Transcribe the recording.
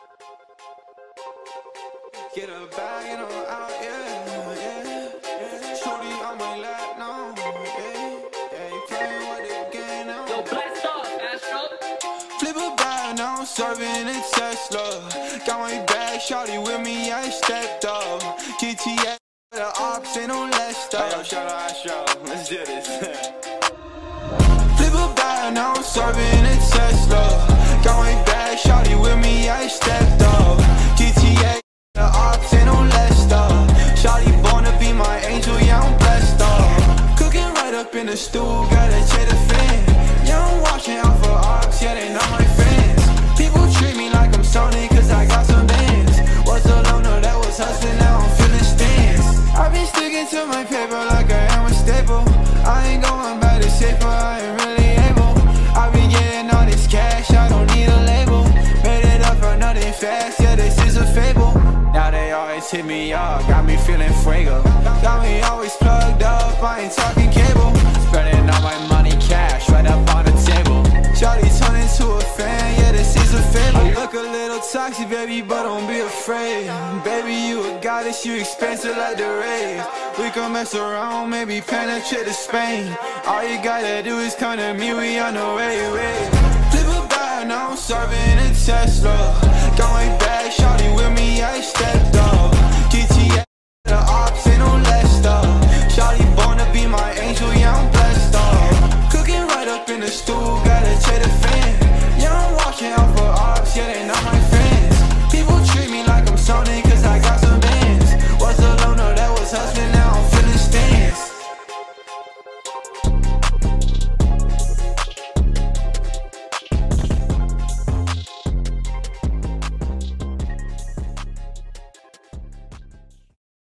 Get a bag and I'm out, yeah. Shorty on my lap now, yeah. You playing with the game now. Yo, blast off, Astro. Flip a bag now, I'm serving a Tesla. Got my bag, shorty with me, I stepped up. GTA, the ops ain't no less stuff. Hey, yo, shout out Astro, let's do this. Flip a bag now, I'm serving a Tesla. Got my bag, shorty with me, I stepped up. GTA, the ops ain't no less stuff. Shawty born to be my angel, yeah, I'm blessed up. Cooking right up in the stool, gotta check the fan. Yeah, I'm watching out for ops, yeah, they not my friends. People treat me like I'm Sony, cause I got some bands. Was alone, no, that was hustling, now I'm feeling stands. I've been sticking to my paper like I am a staple. I ain't going back to safer, I ain't really able. I've been getting all this cash, I don't need a label. Made it up for nothing fast, yeah, this is a fable. Now they always hit me up, got me feeling fuego. Got me always plugged up, I ain't talking cable. Spending all my money cash right up on the table. Shawty turned into a fan, yeah, this is a fable. I look a little toxic, baby, but don't be afraid. Baby, you a goddess, you expensive like the rave. We can mess around, maybe penetrate to Spain. All you gotta do is come to me, we on the way. Flip a bag, now I'm serving a Tesla.